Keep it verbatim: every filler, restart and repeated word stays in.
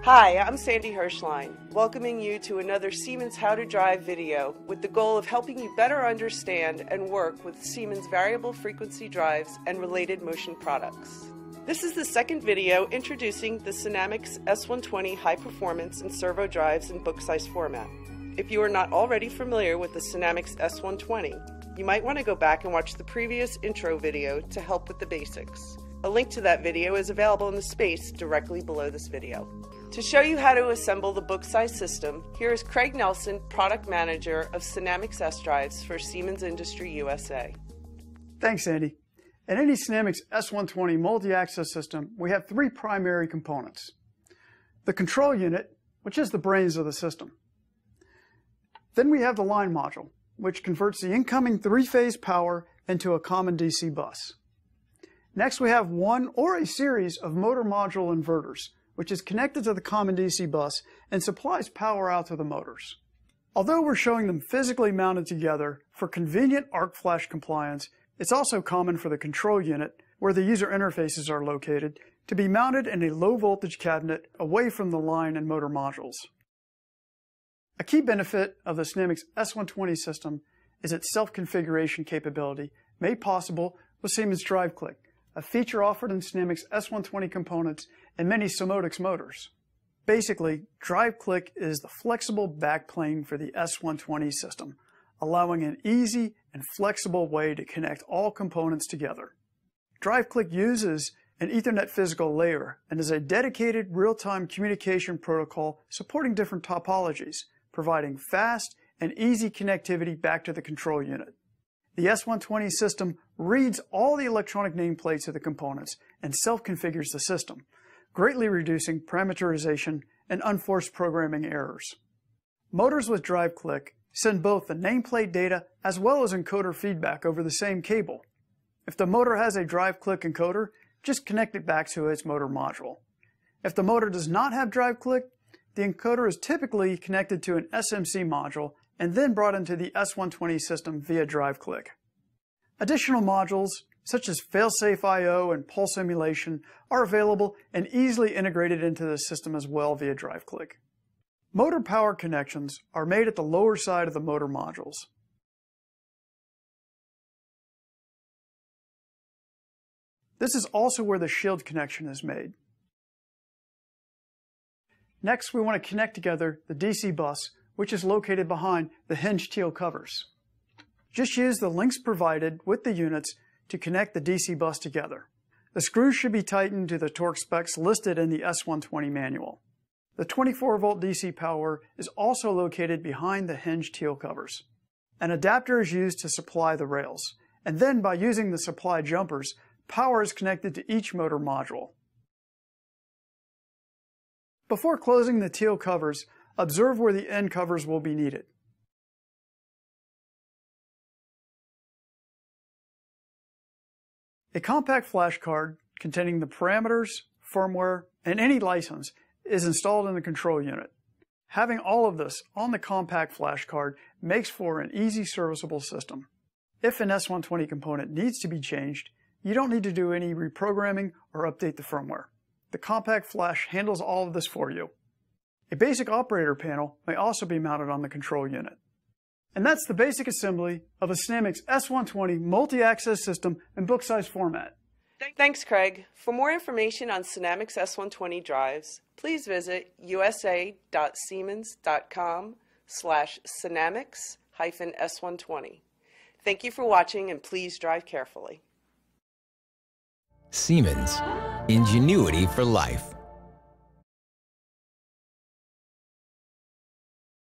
Hi, I'm Sandy Hirschline, welcoming you to another Siemens How-to-Drive video with the goal of helping you better understand and work with Siemens variable frequency drives and related motion products. This is the second video introducing the SINAMICS S one twenty high performance and servo drives in Booksize format. If you are not already familiar with the SINAMICS S one twenty, you might want to go back and watch the previous intro video to help with the basics. A link to that video is available in the space directly below this video. To show you how to assemble the Booksize system, here is Craig Nelson, Product Manager of SINAMICS S Drives for Siemens Industry U S A. Thanks, Andy. In any SINAMICS S one twenty multi-access system, we have three primary components. The control unit, which is the brains of the system. Then we have the line module, which converts the incoming three-phase power into a common D C bus. Next, we have one or a series of motor module inverters, which is connected to the common D C bus and supplies power out to the motors. Although we're showing them physically mounted together for convenient arc flash compliance, it's also common for the control unit, where the user interfaces are located, to be mounted in a low voltage cabinet away from the line and motor modules. A key benefit of the SINAMICS S one twenty system is its self-configuration capability, made possible with Siemens DriveClick, a feature offered in SINAMICS S one twenty components and many Siemens motors. Basically, DriveClick is the flexible backplane for the S one twenty system, allowing an easy and flexible way to connect all components together. DriveClick uses an Ethernet physical layer and is a dedicated real-time communication protocol supporting different topologies, providing fast and easy connectivity back to the control unit. The S one twenty system reads all the electronic nameplates of the components and self-configures the system, greatly reducing parameterization and unforced programming errors. Motors with DriveClick send both the nameplate data as well as encoder feedback over the same cable. If the motor has a DriveClick encoder, just connect it back to its motor module. If the motor does not have DriveClick, the encoder is typically connected to an S M C module and then brought into the S one twenty system via DriveClick. Additional modules, such as failsafe I O and pulse emulation, are available and easily integrated into the system as well via DriveClick. Motor power connections are made at the lower side of the motor modules. This is also where the shield connection is made. Next, we want to connect together the D C bus, which is located behind the hinged teal covers. Just use the links provided with the units to connect the D C bus together. The screws should be tightened to the torque specs listed in the S one twenty manual. The twenty-four volt D C power is also located behind the hinged teal covers. An adapter is used to supply the rails, and then by using the supply jumpers, power is connected to each motor module. Before closing the teal covers, observe where the end covers will be needed. A compact flash card containing the parameters, firmware, and any license is installed in the control unit. Having all of this on the compact flash card makes for an easy serviceable system. If an S one twenty component needs to be changed, you don't need to do any reprogramming or update the firmware. The compact flash handles all of this for you. A basic operator panel may also be mounted on the control unit. And that's the basic assembly of a SINAMICS S one twenty multi-access system in Booksize format. Thanks, Craig. For more information on SINAMICS S one twenty drives, please visit usa.siemens.com slash SINAMICS hyphen S one twenty. Thank you for watching, and please drive carefully. Siemens. Ingenuity for life.